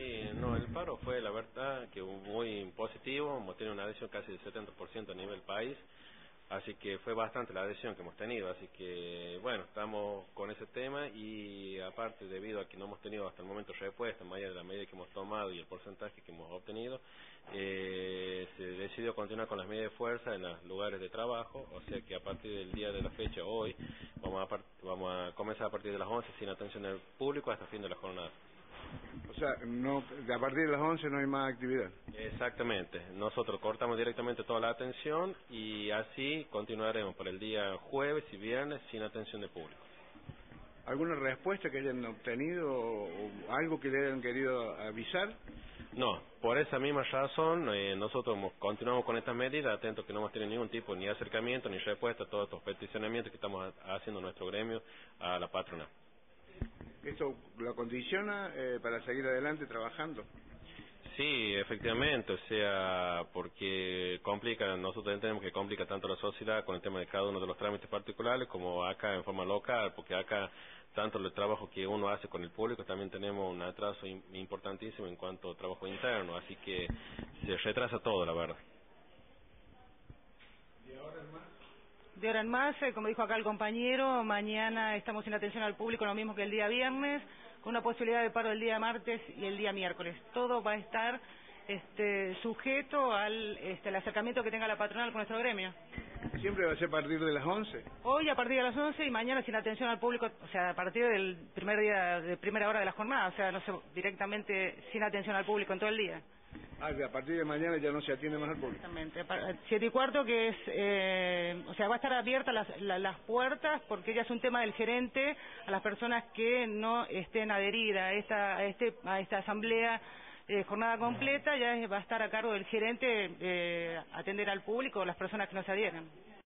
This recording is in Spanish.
Sí, no, el paro fue la verdad que muy positivo, hemos tenido una adhesión casi del 70% a nivel país, así que fue bastante la adhesión que hemos tenido, así que bueno, estamos con ese tema y aparte debido a que no hemos tenido hasta el momento respuesta, más allá de la medida que hemos tomado y el porcentaje que hemos obtenido, se decidió continuar con las medidas de fuerza en los lugares de trabajo, o sea que a partir del día de la fecha hoy vamos a comenzar a partir de las 11 sin atención al público hasta fin de la jornada. O sea, no, a partir de las 11 no hay más actividad. Exactamente, nosotros cortamos directamente toda la atención y así continuaremos por el día jueves y viernes sin atención de público. ¿Alguna respuesta que hayan obtenido o algo que le hayan querido avisar? No, por esa misma razón nosotros continuamos con estas medidas, atentos que no hemos tenido ningún tipo ni acercamiento ni respuesta a todos estos peticionamientos que estamos haciendo nuestro gremio a la patronal. ¿Esto lo condiciona para seguir adelante trabajando? Sí, efectivamente, o sea, porque complica, nosotros entendemos que complica tanto la sociedad con el tema de cada uno de los trámites particulares como acá en forma local, porque acá tanto el trabajo que uno hace con el público también tenemos un atraso importantísimo en cuanto a trabajo interno, así que se retrasa todo, la verdad. ¿Y ahora más? De ahora en más, como dijo acá el compañero, mañana estamos sin atención al público, lo mismo que el día viernes, con una posibilidad de paro el día martes y el día miércoles. Todo va a estar sujeto al acercamiento que tenga la patronal con nuestro gremio. ¿Siempre va a ser a partir de las 11? Hoy a partir de las 11 y mañana sin atención al público, o sea, a partir del primer día, de primera hora de la jornada, o sea, no sé, directamente sin atención al público en todo el día. Ah, que a partir de mañana ya no se atiende más al público. Exactamente, 7:15 que es, o sea, va a estar abiertas las puertas porque ya es un tema del gerente a las personas que no estén adheridas a esta asamblea jornada completa, ya va a estar a cargo del gerente atender al público o las personas que no se adhieran.